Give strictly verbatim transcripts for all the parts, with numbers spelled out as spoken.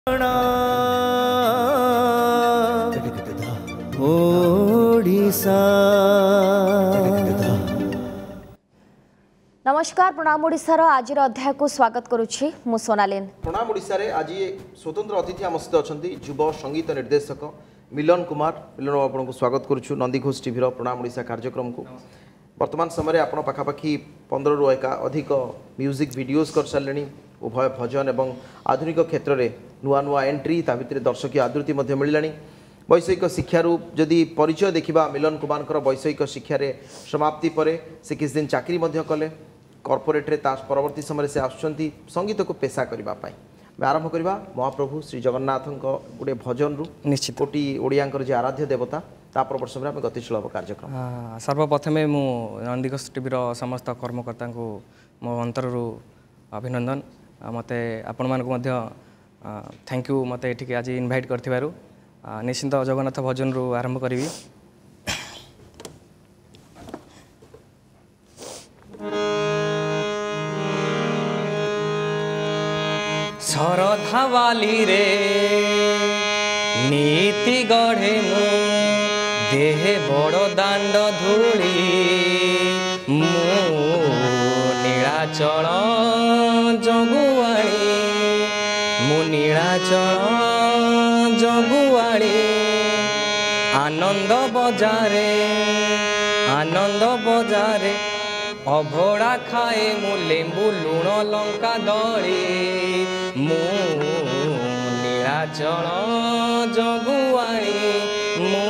नमस्कार प्रणाम ओडिशार आज अध्याय को स्वागत करुछि मु सोनालिन। प्रणाम ओडिशा रे आज स्वतंत्र अतिथि आम सहित अछंती युव संगीत निर्देशक मिलन कुमार। मिलन आपन को स्वागत करुछु नंदीघोष टीवी रो प्रणाम ओडिशा कार्यक्रम को। वर्तमान समय आपन पाखापाखि पंद्रह रु एका अधिक म्यूजिक वीडियोस कर सारलेनी। उभय भजन एवं आधुनिक क्षेत्र में नुआ नुआ एंट्री ता भितर दर्शक आदृति मध्य मिलानी। वैषयिक शिक्षारू जदि परिचय देखा मिलन कुमार वैषयिक शिक्षार समाप्ति पर से किस दिन चाकरी मध्य कले कॉर्पोरेट रे ता परवर्ती समय से आसुचंती संगीत को पेशा करबा पाई। मैं आरंभ करबा महाप्रभु श्री जगन्नाथ गोटे भजन रु निश्चित कोटी ओडियांकर जे आराध्य देवता तापर वर्ष में आम गतिशील कार्यक्रम। सर्वप्रथम मु नंदीघोष टीवी समस्त कर्मकर्ता को मो अंतर अभिनंदन। मते आपण मानक मध्य थैंक यू मते एठिके आज इनवाइट करथिबारु। निश्चिंत जगन्नाथ भजन रु आरंभ करी। सरधावाली रे नीति गढ़े मु देह बड़ दांड धूली मु नीलाचल जगुआणी मु नीलाचल जगुआणी आनंद बजारे आनंद बजारे अभड़ा खाए मु लेंबू लुण लंका दली मु नीलाचल जगुआणी मु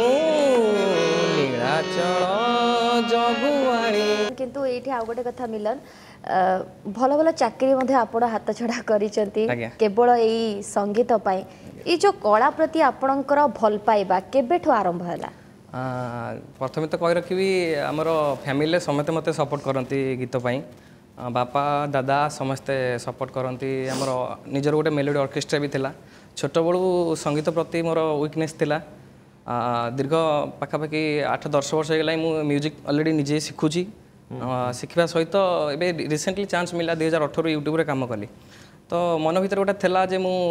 नीलाचल जगुआणी। किंतु एठी आ गोटे कथा मिलन भल भल चाकरी मध्ये आपण हाथ छड़ा करिसंती केवल एई संगीत पाई ई जो कला प्रति आपणकर भल पाइबा केबेठो आरंभ हला? प्रथम तो कही रखी आमर फैमिली समस्ते मत सपोर्ट करती गीत पाई। बापा दादा समस्ते सपोर्ट करती। आमर निजर गोटे मेलोडी ऑर्केस्ट्रा भी थिला। छोट बड़ू संगीत प्रति मोर वीकनेस थिला। दीर्घ पाखापाखि आठ दस वर्ष हो मु म्यूजिक ऑलरेडी निजे शिखुची। शिखा सहित ए रिसेंटली चांस मिला दुई हजार अठर यूट्यूब रे काम कली। तो मन भर गोटे थिला जे मु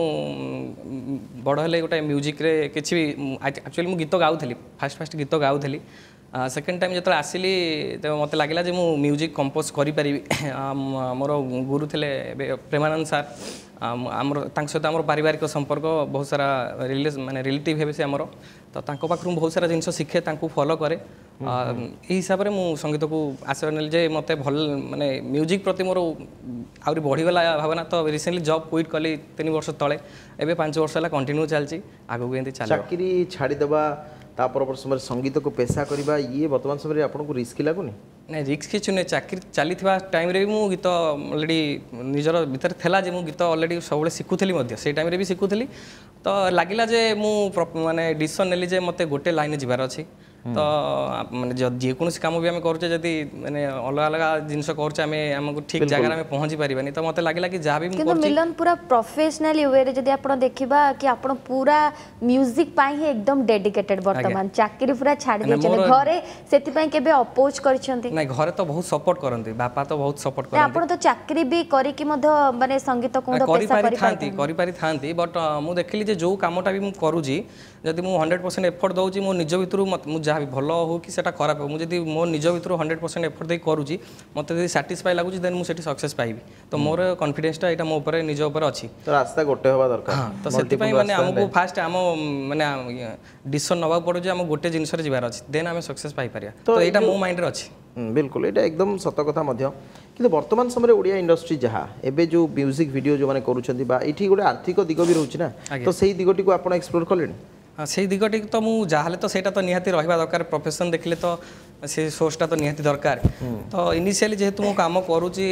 बड़ हेले गोटे म्यूजिक रे किछि भी एक्चुअली मु गीत गाउथली। फास्ट फास्ट गीत गाउथली। सेकेंड टाइम जो आसिली तो मत लगे जो मु म्यूजिक कंपोज करि परिबी। मोर गुरु थिले प्रेमानंद सर आमर सहित आम पारिवारिक संपर्क बहुत सारा रिलेस माने रिलेटिव हे से आमर तो तांको पाखरु बहुत सारा जिनस शिखे तांको फॉलो करे। यही हिसाब से मु संगीत को आशा नेली जे मते भल माने म्यूजिक प्रति मोर आउरी बढ़ीगला भावना। तो रिसेंटली जॉब क्विट कली तीन वर्ष तले एबे पांच वर्ष है कंटिन्यू चलची आगु एंती चल चाकरी छाड़ी देबा तापर समय संगीत को पेशा करबा ये वर्तमान समय आपन को रिस्क लागुनी? नहीं रिस्क किछु नहीं। चाकरी चली टाइम रे भी मु गीत ऑलरेडी निजर भीतर थेला जे मु गीत ऑलरेडी सब शिखुली मध्य से टाइम रे भी शिखुली। तो लगिला जे मु माने डिसीजन नेली जे मते गोटे लाइन जीवार अछि। तो माने जेकोसी काम भी आम करुचे जदि माने अलग अलग जिनस करुचे आम आमको ठीक जगह में पहुँची पारिबानी। तो मते लगिला कि जहाँ भी मिलन पूरा प्रोफेशनल वे रे जदि आपण देखिबा कि आपण पूरा म्यूजिक पाई ही एकदम डेडिकेटेड वर्तमान चाकरी पूरा छाड़ी देछन घरे सेति पई केबे अपोज करछंती? नहीं घरे तो बहुत सपोर्ट करंती। बापा तो बहुत सपोर्ट करंती। आपण तो चाकरी भी करी कि मध माने संगीत को तो पेशा करि थांती करि पारि थांती। बट मु देखली जे जो कामटा भी मु करूजी जदि मु हंड्रेड परसेंट एफर्ट दउची मो निज भितरु मु जहाँ भी भल हो कि सेटा खराब हो मुझे मो निज भितर हंड्रेड परसेंट एफर्ट दे करुँची मत साटिस्फाई लगुच देन मुझे सक्सेस पाइबी। तो मोर कॉन्फिडेंसटा यहाँ मो ऊपर निज ऊपर अच्छी। तो रास्ता गोटे होबा दरकार। तो से माने हमको फास्ट आम माने डिसीजन नवा पड़ो जे हम गोटे जिनस रे जीवार अछि देन आम सक्सेस पाइ परिया। तो एटा मो माइंड रे अछि। बिल्कुल एटा एकदम सत कथा मध्य। कि वर्तमान समय ओडिया इंडस्ट्री जहाँ एबे जो म्यूजिक वीडियो जो माने करूछंती बा एठी गोटे आर्थिक दिग भी रहउछि ना। तो सेही दिगटी को आपण एक्सप्लोर कलेनी? हाँ से दिगटी तो मुझे जहाँ तो सहीटा तो निहाती रहा दरकार। प्रोफेशन देखले तो से सोर्सटा तो निहाती दरकार। तो इनिशियली जेहेतु मु काम करूची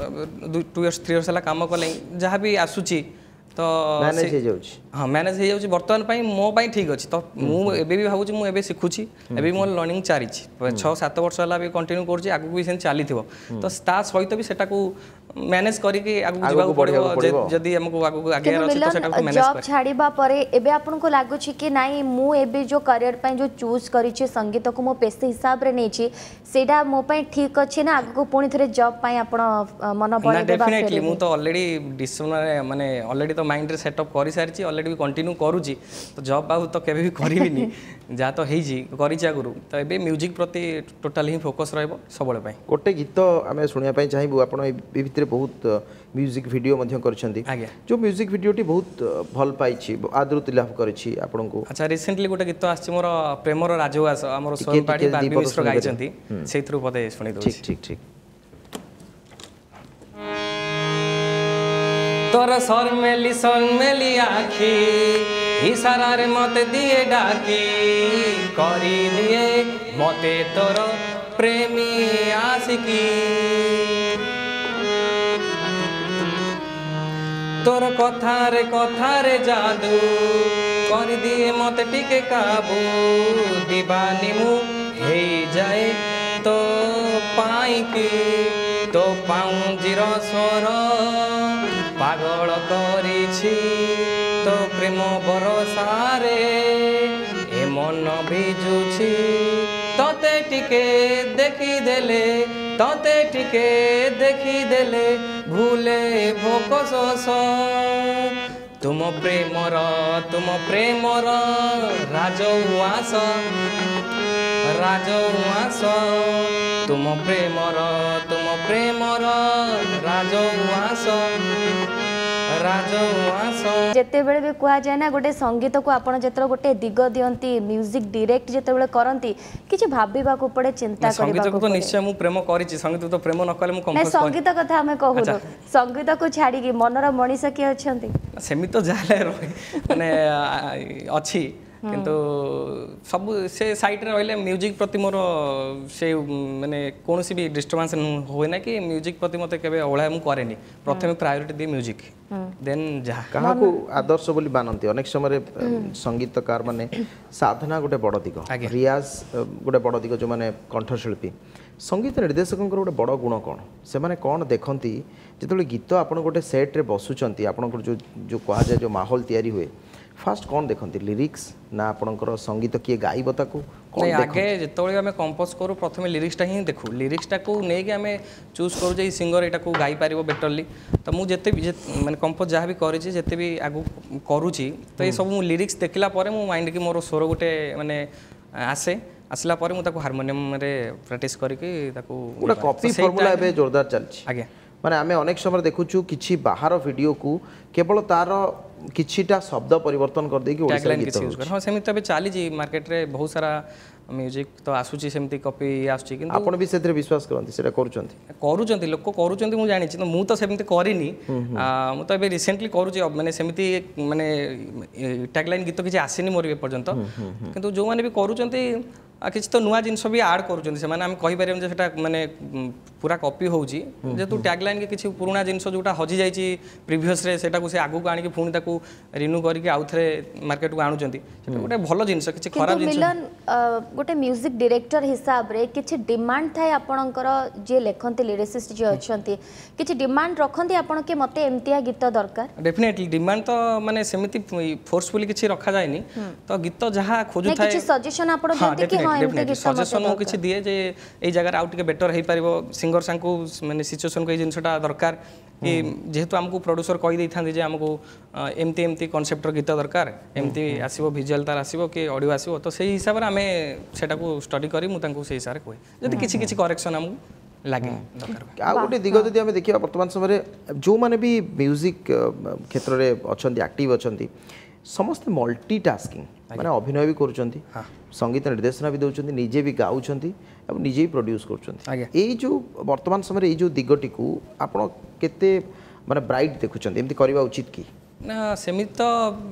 टू इयर्स थ्री इयर्स काम कले जहाँ भी आसूची तो मैनेज हो जाउची। हाँ मैनेज हो जाउची वर्तमान पई मो पई ठीक अछि। तो मु एबे भी भाबुची मु एबे सिखुची एबे मोर लर्निंग चारिछि छह सात वर्ष हला भी कंटिन्यू करछि आगु भी सेन चाली थिवो। तो ता सहित भी सेटा को मैनेज करके आगु जीवाक पड़ो जदी हमको आगु आगे अछि तो सेटा को मैनेज कर जॉब छाड़ीबा परे एबे आपन को लागु छी कि नाही मु एबे जो करियर पय जो चूज करी छी संगीत को मो पेशे हिसाब रे नै छी सेटा मो पय ठीक अछि ना आगु पुणी थरे जॉब पय आपन मन बळे देबा डेफिनेटली मु तो ऑलरेडी डिसिजन माने ऑलरेडी तो माइंड रे सेटअप करि सारि छी ऑलरेडी कंटिन्यू करू छी तो जॉब बाहु तो केबे भी करबिनी जा तो हेई जी करि छी आगु तो एबे म्यूजिक प्रति टोटली ही फोकस रहबो सबळे पय गोटे गीत आमे सुनिया पय चाहबो आपन ए भितरे बहुत म्यूजिक वीडियो मध्य करछंती जो म्यूजिक वीडियो टी बहुत भल पाई छी आदृति लाभ करै छी आपन को अच्छा रिसेंटली गोटे गीत आछि मोर प्रेमर राजवास हमर सोन पाडी बाबी मिश्र गाइछंती सेथरु पदे सुनि दो ठीक ठीक ठीक तोर शर्मेली शर्मेली आखी इशारा रे मते दिए डाकी करी दिए मते तोर प्रेमी आशिकी तोर कथारे कथारे जादू कर दिए मत टिके काबू दीवानी मु हे जाए तो पाई की तो पाउंजीर स्वर पागल करिछि तो प्रेम बरसारे ए मन भिजुछि तते टिके देखी देले तते टिके देखी देले भूले भोक शोष तुम प्रेमर तुम प्रेमर राजउआस राजउआस तुम प्रेमर तुम प्रेमर राजउआस राजउआस जेते बेले भी कुआ जाय ना गोटे संगीत को आपण जेतरो गोटे दिग दियंती म्यूजिक डायरेक्ट जेते बेले करंती किछि भाबिबा को पड़े चिंता करबा को संगीत को तो निश्चय मु प्रेम करिछि संगीत तो प्रेम न कले मु कंपोज कर संगीत कथा हमें कहू संगीत को छाड़ी की मनर मनीष के अछंती सेमी तो जाले माने अछि किंतु सब से साइड रे रहले म्यूजिक प्रति मोर से माने कोनोसी भी डिस्टर्बेंस होय ना कि म्यूजिक प्रति मते केबे ओळा मु करेनी प्रथमे प्रायोरिटी दे म्यूजिक देन जहा कहा को आदर्श बोली मानंती अनेक समय संगीतकार माने साधना गोटे बड़ दिग रियाज गोटे बड़ दिग जो माने कंठशिल्पी संगीत निर्देशक गोटे बड़ गुण कौन से माने कौन देखती जिते गीत आपन गोटे सेट रे बसुचंती आपन जो जो कहा जाए जो माहौल तैयारी हुए फास्ट कौन देखती लिरिक्स ना आपनकर संगीत किए गाइब ताको नहीं आगे जिते आम कंपोज करूँ प्रथम लिरिक्सटा ही देखू लिरिक्सटा को लेकिन आम चूज करूँ जे सिंगर यहाँ को गाई पार बेटरली तो मुझे माने कंपोज जहाँ भी करते भी आगू करुँची तो ये सब लिरिक्स देखला मो माइंड की मोर स्वर गोटे माने आसे आसला पर मु ताको हारमोनियम रे प्रैक्टिस करके ताको पूरा कॉपी फार्मूला एबे जोरदार चलछि आगे माने आमे अनेक समय देखुछु किछि बाहर वीडियो को केवल तार किछिटा शब्द परिवर्तन कर दे कि ओडिसा गीत यूज कर हां सेमित तबे चाली जी मार्केट रे बहुत सारा म्यूजिक तो आसुची सेमती कॉपी आसुची किंतु आपण भी सेतरे विश्वास करंती सेटा करूचंती करूचंती लोक करूचंती मु जानि छि तो मु तो सेमती करिनी मु तो एबे रिसेंटली करूची माने सेमती माने टैगलाइन गीत किछि आसीनी मोर ए पर्यंत किंतु जो माने भी करूचंती किसी तो नुआ जिनस भी आड कर कही पारे माने पूरा कॉपी होउची जेतु टैगलाइन के किसी पुराना जिनस जोटा हजि जाइछि प्रीवियस रे सेटा को से आगु को आनी पुणी ताकू रिन्यू करके आउ थे मार्केट को आणुचंती सेटा गोटे भलो जिनस किछि खराब जिनस मिलन गोटे म्यूजिक डायरेक्टर हिसाब रे किछि डिमांड थाए आपनकर जे लेखंती लिरिसिस्ट जे अछंती किछि डिमांड रखंती आपन के मते एमतिया गीत दरकार डेफिनेटली डिमांड तो माने सेमिति फोर्सफुली किछि रखा जायनी तो गीत जहा खोजु थाए किछि सजेशन आपन देते कि हां एमति गीत सजेशन किछि दिए जे ए जगह आउ टिके बेटर हे पारिबो सिंगर सांकू माने सिचुएशन को ए जिनसटा दरकार कि जेहेतु हमको प्रोड्यूसर कहि दै थांदी जे हमको एमती एमती कॉन्सेप्टर गीत दरकार एमती आसीबो विजुअल तार आसीबो कि ऑडियो आसीबो तो सेही हिसाब रे हमें सेटा को स्टडी करी मु तांको सेही हिसाब रे कोइ जदि किछि किछि करेक्शन हमको लागे दरकार आ गोटे दिग जदि हमें देखिबा वर्तमान समय रे जो माने भी म्यूजिक क्षेत्र रे अछंती एक्टिव अछंती समस्त मल्टीटास्किंग माने अभिनय भी करूचंती संगीत निर्देशना भी दउचंती निजे भी गाउचंती और निजे ही प्रोड्यूस करूचंती एई जो वर्तमान समय रे एई जो दिगटी को आपण केते माने ब्राइट देखुचंती एमती करबा उचित की ना सेमित तो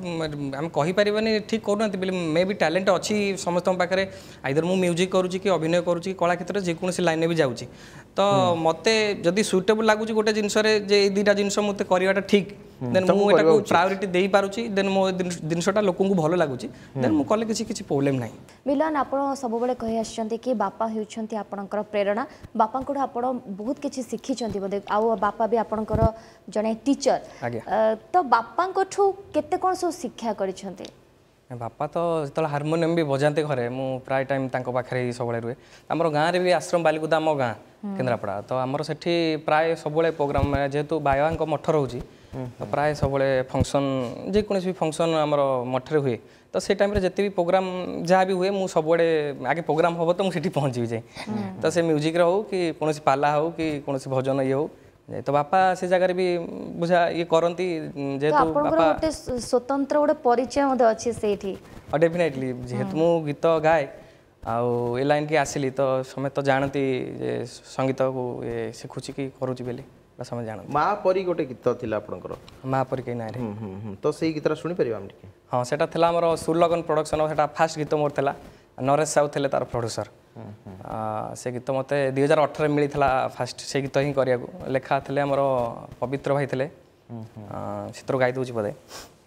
आम कहि परिबानी ठीक करूनती बेले मे भी टैलेंट अच्छी समस्त पाखे आइदर मु म्यूजिक करूची कि अभिनय करूची कला क्षेत्र जे कोनोसी लाइन भी जाउची तो मते जदि सुटेबल लागुची गोटे जिनस रे जे ए दुटा जिनस मते करिवाटा ठीक देन मु एटा को प्रायोरिटी देई पारुची देन मो जिनसटा लोकन को भलो लागुची देन मु कले किछि किछि प्रॉब्लम नाही। मिलन आपण सब बेले कहि आछंती कि बापा हेउछंती आपणकर प्रेरणा बापा को आपण बहुत किछि सिखिछंती बदे आ बापा भी आपणकर जने टीचर तो बापा को ठू केते कोन सो शिक्षा करिछंती? बापा तो जो हारमोनियम भी बजाते घरे मु प्राय टाइम तांको पाखरे सब रुए आमर गाँव में भी आश्रम बालिकुदा आम गाँ केन्द्रापड़ा तो आमर सेठी प्राय सब प्रोग्राम जेहेतु बाबा मठ रोचे तो प्राय सब फंक्शन जेको भी फंक्शन आमर मठरे हुए तो से टाइम जिते भी प्रोग्राम जहाँ भी हुए मु सब आगे प्रोग्राम हम तो मुझे पहुँची जाए तो से म्यूजिक हो कि कौन पाला हो कि कौन भजन ये हो तो बापा से जगह भी बुझा ये करती जेहेतु बापा स्वतंत्र गोटे परिचय अच्छे सेठी डेफिनेटली जेहेतु मु गीत गाए आउ ए लाइन की आसिली तो समय तो जानती जे संगीत को ये शिखुची कि करूची बेले बस हम जान माँ परी गोटे गीत थिला आपनकर माँ परी कहीं ना रे तो सेही गीतरा सुनी परिबा हम टिके हां सेटा थिला हमर सुरलगन प्रोडक्शन सेटा फास्ट गीत मोर थिला नरेश साउ थिले तार प्रोड्यूसर से गीत मत दुई हजार अठर मिली फास्ट से गीत ही करिया लेखा थे आमर पवित्र भाई थे से गाई दूसरी बोधे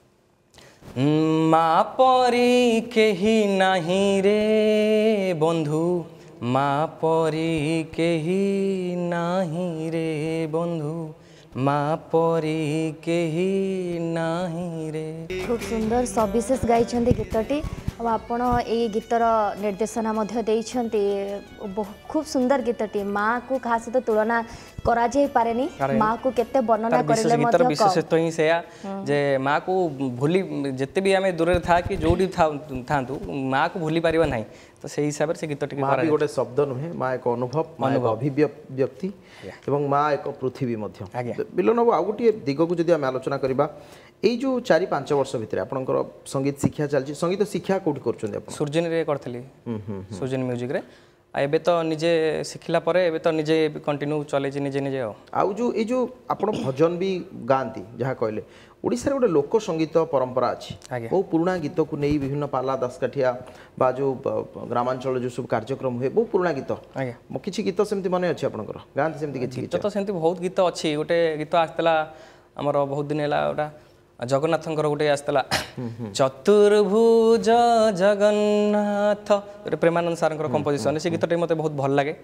माँ परी केही नहीं रे बंधु माँ परी केही नहीं रे बंधु माँ परी केही नहीं रे। खूब सुंदर सविशेष गाई गीतटी आपण ए गीतर निर्देशना खूब सुंदर गीतटी माँ को कहा सहित तुलना करा जाय पारेनी माँ को केते वर्णना करले मध्य विशेषत्व ही सेया जे माँ को भूली जते भी आमे दूर था कि जोडी थांतु माँ को भूली पारिबा नाही तो से हिसाब से गीत टिके माँ भी गोटे शब्द नुहे माँ एक अनुभव माँ एक अभिव्यक्ति एवं माँ एक पृथ्वी मध्य मिलन बाबू आ गोटे दिग को जदि आम आलोचना करबा एई जो चारि पांच वर्ष भितर आपनकर संगीत शिक्षा चलछि संगीत शिक्षा कोठी करछन आप सुरजिन रे करथली सुरजिन म्यूजिक रे एबे तो निजे शिखिला परे एबे तो निजे कंटिन्यू चले जे निजे निजे आउ जो ए जो आपण भजन भी गांती जहाँ कहले ओडिसा रे गोटे लोक संगीत परंपरा अछि बहु पुराना गीत को नहीं विभिन्न पाला दसकाठिया बा जो ग्रामांचल जो सब कार्यक्रम हुए बहु पुराना गीत मो किछि गीत सेमति मने अछि आपनकर गांती सेमति किछि गीत तो सेमति बहुत गीत अछि गोटे गीत आस्तला हमर बहुत दिन हैला ओटा जगन्नाथंकर गोटे आसला चतुर्भुज जगन्नाथ गोटे प्रेमानंद सारंकर कंपोजिशन से गीतटे मते बहुत भल लागे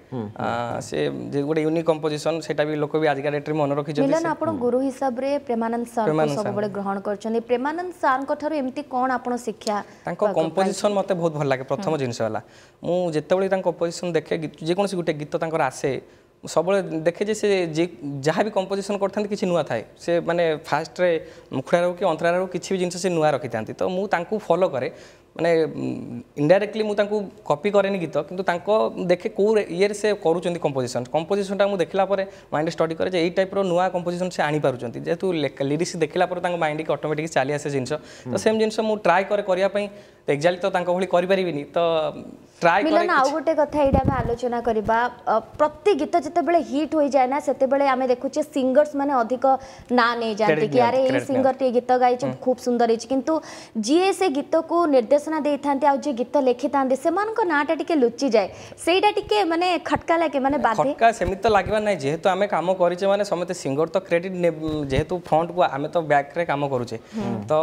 से गोटे यूनिक कंपोजिशन सेटा भी लोक भी आजिका डेट रे मन रखि जति मिलन आपण गुरु हिसाब रे प्रेमानंद सर को सब बडे ग्रहण करछन प्रेमानंद सर को थारो एम्ति कोन आपण शिक्षा तांको कंपोजिशन मते बहुत भल लागे प्रथम जिंस वाला मु जेते बळे तांको कंपोजिशन देखे जे कोनसी गोटे गीत तांकर आसे सब देखे जे से जहाँ भी कंपोजिशन करते किसी नुआ थाए से माने फास्ट रे मुखड़ा कि अंतरार किसी भी जिनस से नुआ रखी था तो मुझे फॉलो करे माने इनडायरेक्टली मुझे कॉपी करेनि गीत किंतु तांको देखे कौ ये से करूँ कंपोजिशन कंपोजिशनटा मुझे देखला माइंड स्टडी करे यही टाइप नुआ कंपोजिशन से आनी पारुचंती जेहेतु लिरिक्स देखला माइंड की ऑटोमेटिक चली आसे जिनस तो सेम जिनस मु ट्राई करे करिया पई एक्जाक्टली तो तांको भली करि परिबिनी तो ट्राई करे मिलन आउ गोटे कथा एडा में आलोचना करबा प्रति गीत जते बेले हिट होई जाय ना सेते बेले आमे देखुचे सिंगर्स माने अधिक ना नै जानते कि यार ए सिंगर टे गीत गाइ छ खूब सुंदर हिच किंतु जीए से गीत को निर्देशना देई थांते आ जे गीत लेखि थांते सेमान को नाटा टिके लुचि जाय सेइडा टिके माने खटका लागे माने बाधे खटका सेमित तो लागबा नै जेहेतु आमे काम करिचे माने समते सिंगर तो क्रेडिट जेहेतु फ्रंट को आमे तो बैक रे काम करूचे तो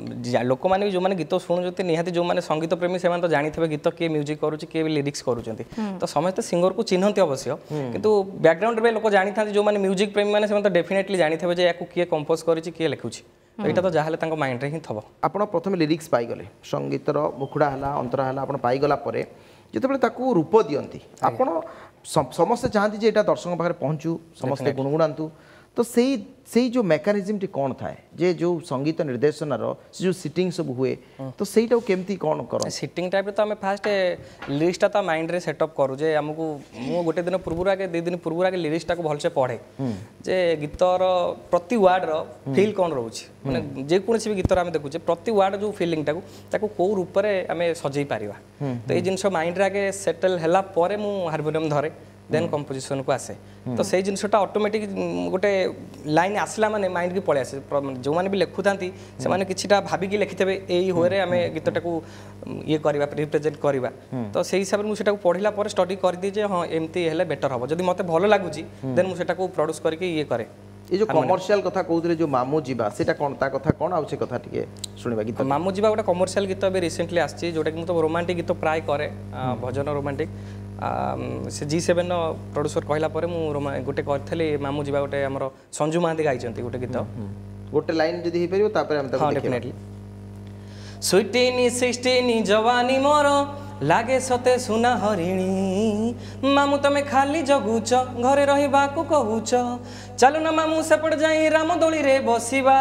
लोक माने जो माने गीत सुनु जते निहाती जो माने संगीत प्रेमी से तो जानिथिबे गीत के म्यूजिक करूची के लिरिक्स करूचंती तो समस्त सिंगर को चिन्हंती अवश्य किंतु बैकग्राउंड रे लोक जानि थांती जो माने म्यूजिक प्रेमी माने से तो डेफिनेटली जानिथिबे जे याकू के कंपोज करिची के लिखुची तो एटा तो जाहले तांको माइंड रे ही थबो आपण प्रथम लिरिक्स पाई गले संगीतर मुखुडा हला अंतरा हला आपण पाई गला परे जेतेबेले ताकू रूप दियंती आपण समस्त चाहती जे एटा दर्शक पाखरे पहुंचू समस्त गुणगुणांतु तो सही सही जो मेकानिज्म टी कौन था जे जो संगीत निर्देशन रो से जो सिटिंग सब हुए तो सहीटा केमती कौन करो सिटिंग टाइप रे तो हमें फास्ट लिरिक्सटा तो माइंड रे सेटअप करू जे हमकू मु गोटे दिन पूर्व आगे दो दिन पूर्व आगे लिरिक्सटा को भलसे पढ़े जे गीतर प्रति वर्ड रो फील कौन रहउछि माने जे कोनसी भी गीतर हम देखुचे प्रति वर्ड जो फीलिंग टाको ताको को रूप रे हमें सजई पारिबा तो ए जिंस माइंड रे आगे सेटल हला परे मु हारमोनियम धरे देन कंपोजिशन को आसे तो से जिनसटा ऑटोमेटिक गोटे लाइन आसला माने माइंड की पळे आसे जो माने भी लेखु थांती से माने किछिटा भाबी की लिखिथबे एई होरे हमें गीतटा को ये करबा रिप्रेजेंट करबा तो से हिसाब मु सेटा को पढिला पर स्टडी कर दी जे हां एमती हेले बेटर हबो जदी मते भलो लागुची देन मु सेटा को प्रोड्यूस करके ये करे ये जो कमर्शियल कथा कहउतले जो मामू जीवा सेटा कोन ता कथा कोन आउचे कथा टिके सुनिबा गीत मामू जीवा गोटा कमर्शियल गीत अबे रिसेंटली आछि जोटा कि मु तो रोमांटिक गीत प्राय करे भजन रोमांटिक से जी सेवन प्रोड्यूसर कहला परे मु गोटे करथले मामू जीवा गोटे हमर संजू महांती गाइचंती गोटे गीत गोटे लाइन जदी हे परियो तापर हम हां डेफिनेटली स्वीटीनी सिक्सटीनी जवानी मोर लागे सते सुना हरिणी मामू तमे खाली जगुच घरे रहिबा को कहूच चलो ना मामू सेपट जाई रामदोली रे बसिबा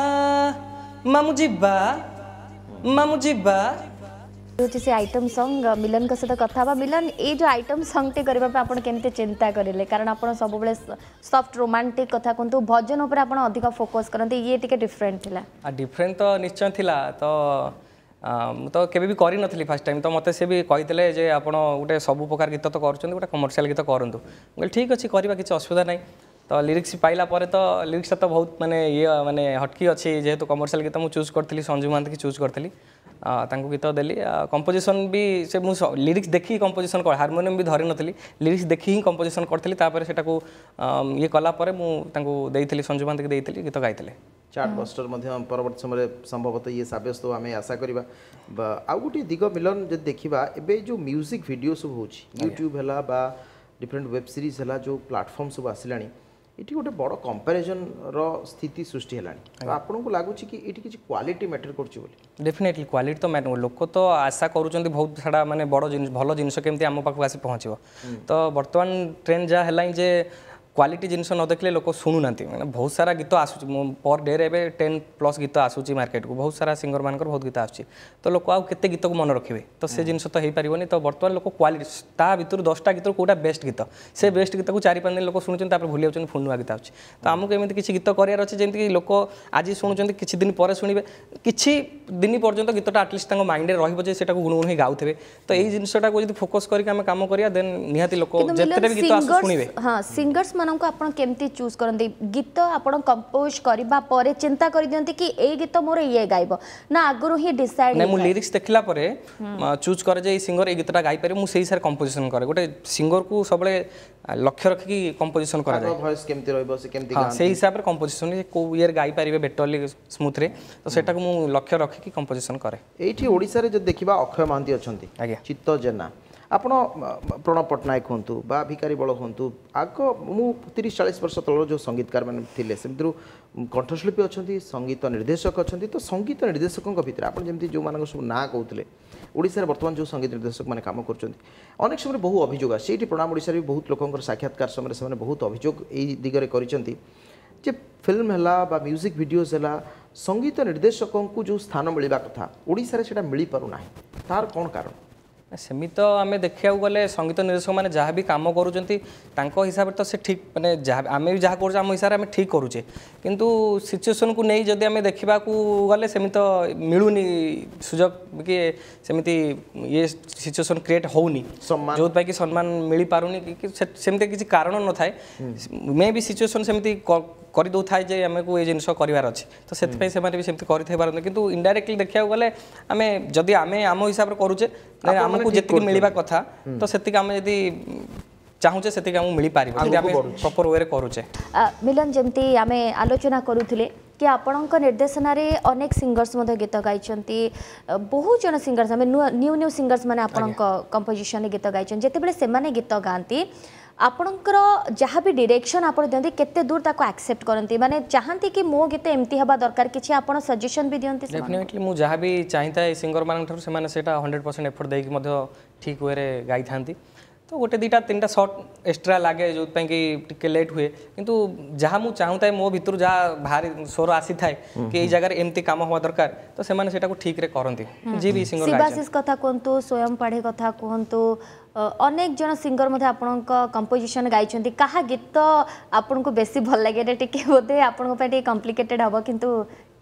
मामू जीबा मामू जीबा से आइटम सॉन्ग मिलन का सहित कथा बा मिलन ए जो आइटम सॉन्ग टे करबा पे आपण केनते चिंता करिले कारण आपण सब बेले सॉफ्ट रोमांटिक कथा कोंतु भजन ऊपर आपण अधिक फोकस करनते ये टिके डिफरेंट थिला आ डिफरेंट तो निश्चय थिला तो मु तो केबे भी करि नथली फर्स्ट टाइम तो मते से भी कहितले जे आपण गोटे सब प्रकार गीत तो करछन गोटे कमर्शियल गीत करंतु बोल ठीक अछि करबा किछ असुविधा नै तो लिरिक्स पाइला परे तो लिरिक्स तो बहुत माने ये माने हटकी अछि जेहेतु कमर्शियल गीत मु चूज करथली संजू महांत की चूज करथली तांको गीत देली कंपोजिशन भी से मु लिरिक्स देखी कंपोजिशन कर हारमोनियम भी धरि नथली लिरिक्स देखी ही कंपोजिशन करथली तापर सेटा को ये कला परे मु तांको देइथली संजू महांत की देइथली गीत गाइथले चार्ट बस्टर मध्य परवर्ती समय संभवतः ये साब्यस्त आम आशा करवा आउ गोटे दिग मिलन जब देखा एवं जो म्यूजिक वीडियो सब हो यूट्यूब है बा डिफरेंट वेब सीरीज है जो प्लाटफॉर्म सब आसला ये गोटे बड़ कंपैरिजन रो स्थिति सृष्टि है आपको लगुच कि ये किसी क्वालिटी मैटर कर डेफिनेटली क्वालिटी तो मैटर लोक तो आशा करुँच बहुत सारा माने बड़ जिन भल जिनस केमती आम पाखक आसी पहुँचो तो बर्तमान ट्रेंड जहाँ है जे क्वालिटी जिनस न देखले लोक शुणु ना बहुत सारा गीत आसूँ पर डे रे टेन प्लस गीत आसूँ मार्केट को बहुत सारा सिंगर मान बहुत गीत आसूँ तो लोक आउ केते गीत को मन रखिए तो से जिनस तो हो पारनी तो बर्तमान लोक क्वालिटी ता भर दसटा गीत कौटा बेस्ट गीत से बेस्ट गीत को चार पाँच दिन लोक शुणुच्च भूल जाऊँ पुणी नुआ गीत आसूँ तो आमको एमती किसी गीत करार अच्छे जमीक लोक आज शुणुच्च किसी दिन पर शुणे किसी दिन पर्यटन गीतटा आटलिस्ट माइंड रही से गुणगुण ही गाँवे तो यही जिनटा को फोकस करके कम करिया देन निहाती लोक जिते भी गीत शुणे हाँ सिंगर्स मानक आपण केमती चूज करते गीत आपण कंपोज करबा परे चिंता कर दियंती कि ए गीत मोर ये गाइबो ना आगुरु ही डिसाइड नै मु लिरिक्स देखला परे चूज करे जे सिंगर ए गीतटा गाइ पारे मु सेही सार कंपोजिशन करे गोटे सिंगर को सबले लक्ष्य रखी कंपोजिशन करा जाय वॉइस केमती रहबो से केमती गान सेही हिसाब रे कंपोजिशन को ईयर गाइ पारिबे बेटरली स्मूथ रे तो सेटा को मु लक्ष्य रखी कि कंपोजिशन करे एठी ओडिसा रे जे देखिबा अक्षय महांती अछंती चित्त जेना आपण प्रणव पट्टनायक हूँ बा भिकारी बल हूँ आग मु तीस चालीस वर्ष तल जो संगीतकार मैंने थे सेमती कंठशिल्पी अच्छा संगीत निर्देशक अच्छा तो संगीत निर्देशकों भितर आप जमी जो मान सब ना कहते ओडिशा बर्तमान जो संगीत निर्देशक मैंने काम कर अनेक समय बहु अभियोग आसी प्रणम ओडिशा भी बहुत लोक साक्षात्कार समय से बहुत अभियोग यही दिगरे कर फिल्म है बा म्यूजिक वीडियोज है संगीत निर्देशकों को जो स्थान मिलवा कथा ओडिशा से मिल पारना तार कौन कारण सेमी तो आम देखा गले संगीत निर्देशक मैंने जहाँ भी कम कर हिसाब से तो से ठीक माने जहाँ आम भी जहाँ कर हिसाब से ठीक करुचे किंतु सिचुएसन को नहीं जदि आम देखा गले सेमी तो मिलूनी सुजोग कि सेमती ये सिचुएसन क्रिएट होनी जो कि सम्मान मिल पारुनी सेमती किसी कारण न थाए मे भी सिचुएसन सेमती कर दो थाए जे आम को ये जिनस करार अच्छे तो से भी सेमती करते किंतु इनडायरेक्टली देखा गले आम जदि आम आम हिसाब से करुचे आमको जी मिलवा कथा तो से आम यदि चाहूचे से मिल पार प्रॉपर वे करुचे मिलन जमती आम आलोचना करूले कि आपणक निर्देशन अनेक सिंगर्स गीत गाई बहुत जन सिंगर्स आम न्यू न्यू सिंगर्स मैंने आपण कंपोजिशन गीत गाई जितेबाला से गीत गाती आपणकर जहाँ भी डायरेक्शन आप दिखते केते दूर ताको एक्सेप्ट करती माने चाहती कि मो गीत एमती हवा दरकार किछि आपण सजेशन भी दियंती डेफिनेटली मु जहाँ भी चाहिए सिंगर मान से हंड्रेड परसेंट एफर्ट देकी ठीक वे गाई था तो गोटे दीटा तीन टा शॉट एक्स्ट्रा लगे जो कि लेट हुए किंतु जहाँ मुझे चाहूँ मो भर जहाँ बाहर स्वर आसी थाए कि ये जगह एमती काम हवा दरकार तो से ठीक रे करती जी भी सिंगर शिवाशिष कथा कहतु स्वयं पाढ़े कथा कहतु अनेक जन सिंगर मध्य आपण कंपोजिशन गाई क्या गीत आपन को बेसी भल लगे टे बोधे आपण कॉम्प्लिकेटेड हम किंतु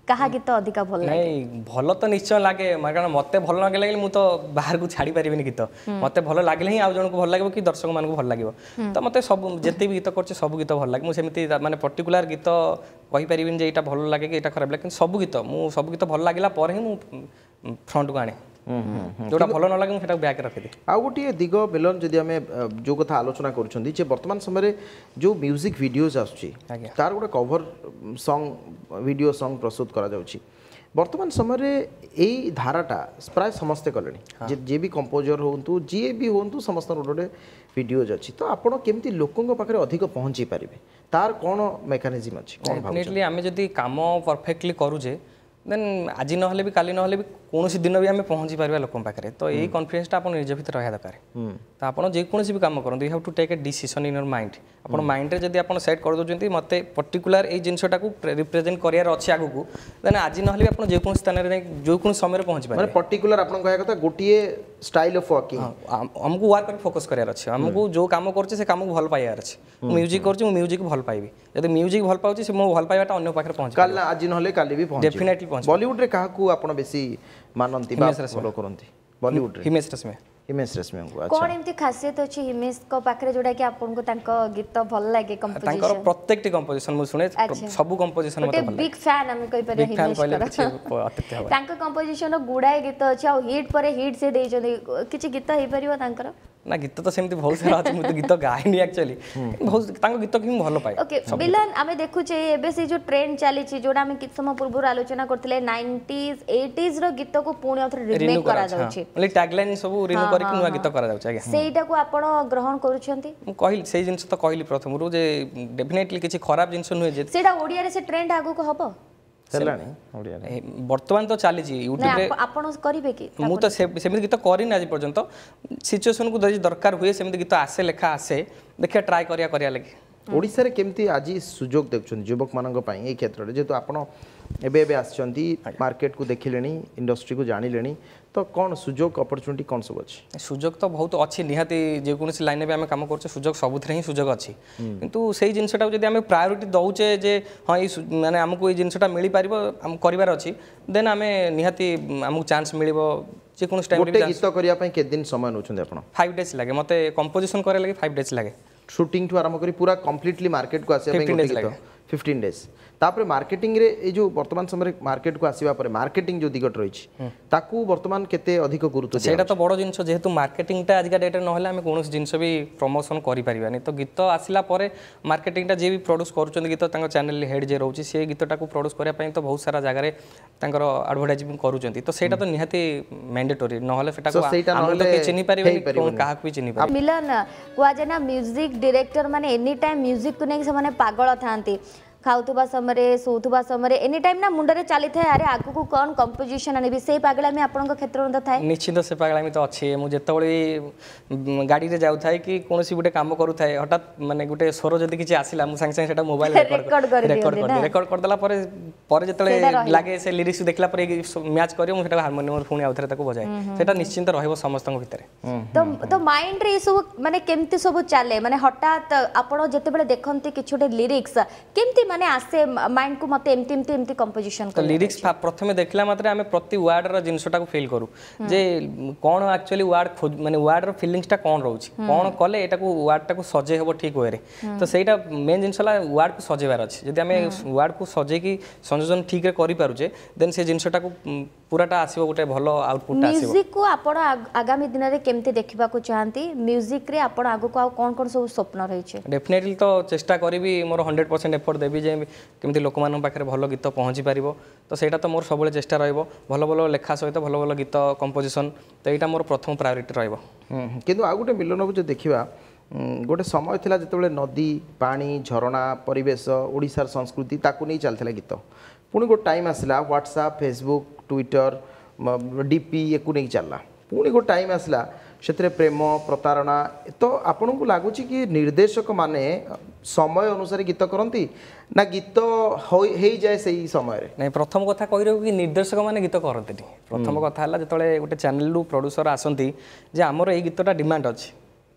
कहा गीत अधिक भल लागे नहीं भल तो निश्चय लागे कारण मते भल न लगे मु तो बाहर को छाड़ी परिबिनी गीत मते भल लागले ही आ जण को भल लागो कि दर्शक मान को भल लागो तो मते सब जते भी गीत करछ सब गीत भल लागे मु सेमिति माने पर्टिकुलर गीत कहि परिबिन जे एटा भल लागे कि एटा खराब लागे सब गीत मु सब गीत भल लागिला पर ही मु फ्रंट को आने जोटा भल न लागे सेटा बैक रखि दे आ गोटे दिग मिलन जदि आमे जो कथा आलोचना करूछंदी जे वर्तमान समय जो म्यूजिक वीडियोज आछी तार गोटे कवर सॉन्ग वीडियो सॉन्ग प्रस्तुत करा जाउची वर्तमान समय यही धाराटा प्राय समस्ते कले जे भी कंपोजर होंतु जी भी होंतु समस्त गोटे वीडियोज अच्छी तो आपड़ केमती लोकों पाखे अधिक पहुँची पारे तार कौन मेकानिजम अच्छी डेफिनेटली आम जब कम परफेक्टली करूचे देन आज ना भी काली ना भी कौन दिन भी आम पहुँची पार लोक पाखे तो यही कॉन्फिडेंसटा आप निज भर रहा दरकार तो आप जेकोसी भी कम करूँ you have to take a decision in your mind आप माइंड रे जब आप सेट कर दौरान मत पर्टिकुलर ये जिनटा को रिप्रेजेंट करार अच्छे आगू देन आज ना भी आप जो स्थान में जो कौन समय पहुँची पारे पर्टिकुलर आप कथा गोटे स्टाइल ऑफ वर्किंग आमको वर्क फोकस करार अच्छे आमको जो काम कर से काम भल पाइबार अच्छे म्यूजिक कर म्यूजिक भल पाइबी जब म्यूजिक भल पाऊँ से मो भल पाइबाटा अन्य पाखे पहुँच आज ना काली भी डेफिनेटली पहुँच बॉलीवुड रे काहा आप बेसी मानती फॉलो करती बॉलीवुड रे हिमेश रेशमिया हिमेश रेशमिया को अच्छा कोन एमती खासियत अछि हिमेश को पाखरे जोडा कि आपन को तांको गीत भल लागे कंपोजिशन तांकर प्रत्येक टी कंपोजिशन मु सुने सब कंपोजिशन मते भल बिग फैन हम कहि पारे हिमेश को तांको कंपोजिशन गुडाय गीत अछि आ हिट परे हिट से देइ जदि किछि गीत हे परिबो तांकर ना गीत तो सेमती बहुत सारा अछि मु तो गीत गाइनी एक्चुअली बहुत तांको गीत कि भल पाए ओके मिलन आमे देखु छे एबे से जो ट्रेंड चली छी जोडा हम किछ समय पूर्व आलोचना करथिले नाइंटीज़ एटीज़ रो गीत को पुणी अथर रिमेक करा जाउ छी मतलब टैगलाइन सब रिन्यू करके नुवा गीत करा जाउ छी आगे सेटा को आपण ग्रहण करूछंती मु कहिल सेही जिंस तो कहिली प्रथम रु जे डेफिनेटली किछि खराब जिंस नुहे जे सेटा ओडिया रे से ट्रेंड आगु को हबो बर्तमान तो चली यूट्यूब रे आपण करिवे कि मु तो सेमिति गीत करिन आज पर्यंत सिचुएशन को दरकार हुए सेमिति गीत आसे लेखा आसे देखिया ट्राई करिया करिया लगे ओडिसा रे केमती आज सुजोग देखछन युवक मानक पई ए क्षेत्र रे जेतु आपण एबे एबे आछंती मार्केट को देखिलेनी इंडस्ट्री को जानिलेनी तो कौन सुजोग अपॉर्चुनिटी कौन सब अच्छी सुजोग तो बहुत अच्छी निहाती जेकोसी लाइन में आम कम कर सुजोग सबुथ ही सुजोग अच्छी किंतु से जिनटा जब आम प्रायोरिटी दौचे जे हाँ ये माने आमको ये जिनटा मिल पार करार अच्छी देन आम निहाती आमको चांस मिल जेकोसी टाइम गीत करने के दिन समय नौछंदे आपण फाइव डेज लगे मत कंपोजिशन करे लगे फाइव डेज लगे शूटिंग ठू आरंभ करी पूरा कंप्लीटली मार्केट को आसे फिफ्टीन डेज तापर मार्केटिंग रे ए जो वर्तमान समय मार्केट को आसीबा परे मार्केटिंग जो दिगट रही ताकू वर्तमान केते अधिक गुरुत्व सेटा तो बड़ जिंस जेहेतु मार्केटिंग टा आज का डेट नहले आम कौन जिंस भी प्रमोशन करि परिबानी तो गीत आसिला परे मार्केटिंग टा जे भी प्रोड्यूस करूछन गीत तांको चैनल हेड जे रहउची से गीतटा को प्रोड्यूस करिया पई तो बहुत सारा जगह रे तांकर एडवर्टाइजिंग करूछन तो सेटा तो निहाती मैंडेटरी नहले सेटा को हम तो के चिनि परिबानी कोन काहा भी चिनि परिबानी मिलन को जना म्यूजिक डायरेक्टर माने एनी टाइम म्यूजिक को नै से माने पागल थांती खाऊथुबा समय शोथुबा समय एनी टाइम ना मुंडरे चली थाए अरे आगु को कौन कंपोजिशन आने से पागलामी आपन क्षेत्र में थाए निश्चित से पागलामी तो अच्छे मुझे गाड़ी रे जाऊ थाए कि कौन सी गोटे काम करू थाए हठात माने गोटे स्वर जदी किछि आसिला मु संग संग सेटा मोबाइल रिकॉर्ड कर रिकॉर्ड कर रिकॉर्ड कर देला परे परे जतले लागे से लिरिक्स देखला परे मैच करियो मु सेटा हारमोनियम फोन आउथरे ताको बजाए सेटा निश्चित रहबो समस्त भितर तो तो माइंड रे सब माने केमती सब चले माने हठात आपण जते बेले देखंती किछोटे लिरिक्स केमती माने आसे माइंड को मते एमती एमती एमती कंपोजिशन तो लिरिक्स प्रथमे देखला मात्रे आमे प्रति वर्ड रो जिंसटा को फील करू जे कोन एक्चुअली वर्ड माने वर्ड रो फीलिंग्स टा कोन रहउची कोन कले एटा को वर्ड टा को सजे हेबो ठीक होय रे तो सेटा मेन जिंसला वर्ड को सजेबार अछि जदि आमे वर्ड को सजे की संयोजन ठीक रे करि पारुचे देन से जिंसटा को पूराटा आसीबो गोटे भलो आउटपुट आसीबो म्यूजिक को आपण आगामी दिन रे केमते देखिबा को चाहंती म्यूजिक रे आपण आगु को कोन कोन सब स्वप्न रहै छै डेफिनेटली तो चेष्टा करबी मोर हंड्रेड परसेंट एफर्ट देबी जे केमती लोक मान पाखे भल गीत पहुँची पार तो सहीटा तो मोर सब चेष्टा रहिबो भल भल लेखा सहित भल भल गीत कंपोजिशन तो यहाँ मोर प्रथम प्रायोरिटी रहिबो किंतु आ गोटे मिलन बाबू जो देखा गोटे समय थिला जेतेबेले नदी पानी झरणा परिवेश ओडिशार संस्कृति ताकू नहीं चलता गीत पुणी गोटे टाइम आसला व्हाट्सएप फेसबुक ट्विटर डीपी एकू नहीं चलला पुणी गोटे टाइम आसला से प्रेम प्रतारणा तो आपन को लगुच कि निर्देशक माने समय अनुसार गीत करती ना गीत हो जाए से समय नहीं प्रथम कथा कही रही कि निर्देशक माने गीत करते प्रथम कथा है जो गोटे चैनल रु प्रोड्यूसर आसती जे आमर ये गीतटा डिमांड अच्छी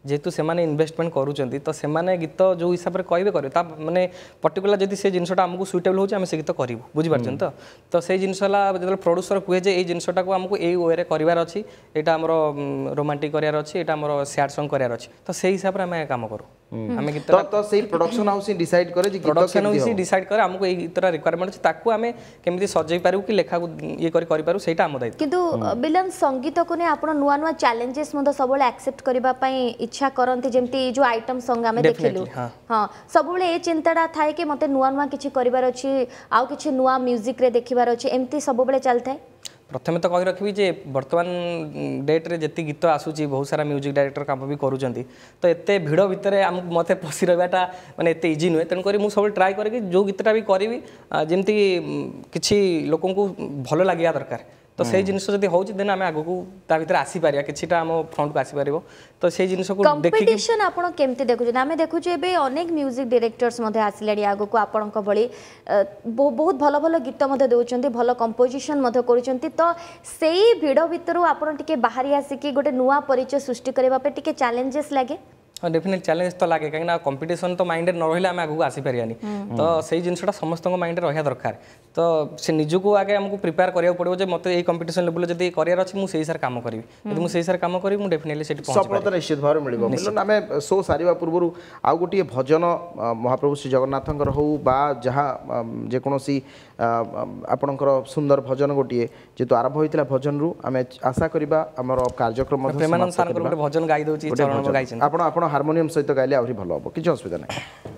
जेहेतु से इन्वेस्टमेंट करूँ तो से गीत जो हिसाब से कहे करेंगे माने पर्टिकुलर जब से जिनटा आमको सुइटेबल हो से गीत करूँ बुझीपार तो तो से जिनसा जो प्रोड्यूसर कहे जे ये जिनटा को आमको यही वे करार अच्छी यहाँ आम रोमांटिक करार अच्छी यहाँ आम सैड सॉन्ग करार अच्छी तो से हिसाब से आम काम करूँ आम गीत तो से प्रोडक्शन हाउस डिसाइड करे प्रोडक्शन हाउस डिसाइड करे आमको ये गीतर रिक्वायरमेंट अच्छे ताकू आम केमी सजई पारू कि लेखा ये करूँ से आम दायित्व किंतु मिलन संगीत को नहीं आप नुआ नुआ चैलेंजेस सब एक्सेप्ट करने इच्छा करती जमी जो आइटम सॉन्ग आम देखिलु हाँ सब ये चिंताटा थाए कि मते नुआ नुआ किछि करिवार अछि आउ किछि नुआ म्यूजिक रे देखिबार अछि एमती सब बेले चलता है प्रथम तो कही रखी जे बर्तमान डेट्रे जी गीत आसूची बहुत सारा म्यूजिक डायरेक्टर काम भी करूँ तो एत भिड़ भितर आम मत पशि रहा माने एत इजी नुहे तेणुक मुझे सब ट्राए करी जो गीतटा भी करी जमती किसी लोक भल लगे दरकार तो से जिनिस जदि होउची देन आमे आगो को ता भीतर आसी पारिया किछिटा हम फ्रंट को आसी पारिबो तो से जिनिस को देखि कंपटीशन आपण केमती देखु जे आमे देखु जे बे अनेक म्यूजिक डायरेक्टर्स मध्ये आसिलाडी आगो को आपण को बळी बहुत भलो भलो गीत मध्ये देउचंती भलो कंपोजिशन मध्ये करूचंती तो सेही भिडो भितरु आपण टिके बाहरी आसी कि गोटे नुवा परिचय सृष्टि करबा पे टिके चैलेंजेस लागे हाँ डेफिनेट चैलेंज तो लगे कहीं कंपटीशन तो माइंड न रही आगे आगे आसीपारानी तो से जिनटा समस्त माइंड रहा दरकार तो से निजको आगे आमको प्रिपेयर करा पड़ो जो मत ये कंपटीशन लेवल जब करार अच्छी मुझे हिसाब काम करी यदि मुझे हिसाब काम करी मुझे डेफिनेटली से सफलता निश्चित भाव में मिल आम शो सारे पूर्व आउ गोटे भजन महाप्रभु श्री जगन्नाथ हो जहाँ जेकोसी आपणकर सुंदर भजन गोटे जेहेतु आरंभ होता भजन रु आम आशा करवा आम कार्यक्रम प्रेमानंद सार गोटे भजन गाई दूसरी आप हार्मोनियम सहित गाइले आहरी भल हम किसी असुविधा ना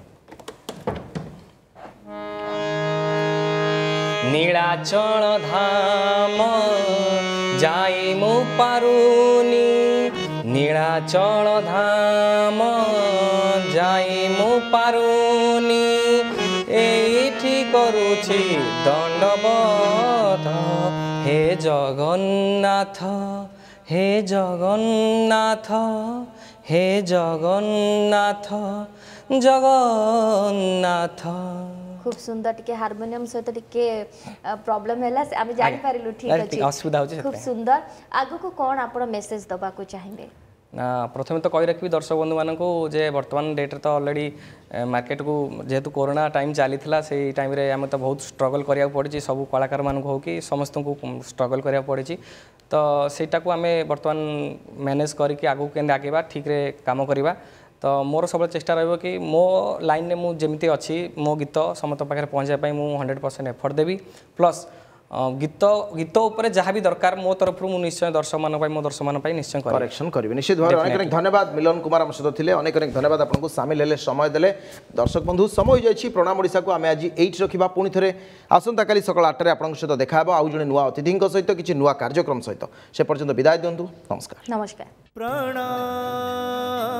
नीलाचल धाम जाई मु पारुनी नीलाचल धाम जाई मु पारुनी एठी करूछि दंडवत हे जगन्नाथ हे जगन्नाथ हे जगन्नाथ जगन्नाथ खूब सुंदर टिके हार्मोनियम सहित टिके प्रॉब्लम हैला आम जानि पारिलु ठीक अछि असुविधा होछि खूब सुंदर आगु को कोन आपण मेसेज दबा को चाहिबे प्रथम तो कही रखी दर्शक बंधु मानक जे वर्तमान डेट्रे तो ऑलरेडी मार्केट को जेहेतु कोरोना टाइम चली से टाइम रे आम तो बहुत स्ट्रगल करिया पड़ी सब कलाकार मानक हो कि समस्त को स्ट्रगल करिया पड़ी तो सेटा को आम वर्तमान मैनेज करके आगू के आगे ठीक रे काम करवा तो मोर सब चेष्टा रही कि मो लाइन में मुझे जमी अच्छी मो गीत समस्त पाखे पहुँचापी मुझे हंड्रेड परसेंट एफर्ट देवी प्लस गीत गीत उपर जहाँ भी दरकार मो तरफ मुझे निश्चय दर्शक मान मो दर्शक मान निश्चय करेक्शन करेंगे निश्चित भाव अनेक अनेक धन्यवाद मिलन कुमार आम सहित थे अनेक अनेक धन्यवाद आपको सामिल हेले समय देले दर्शक बंधु समय हो प्रणाम ओडिशा को आम आज एट रखा पुणी थे आसंता काली सकाल आठटे आपंक सहित देखा आउ जड़े नुआ अतिथि सहित किसी नुआ कार्यक्रम सहित से पर्यंत विदाय दिंतु नमस्कार नमस्कार प्रणाम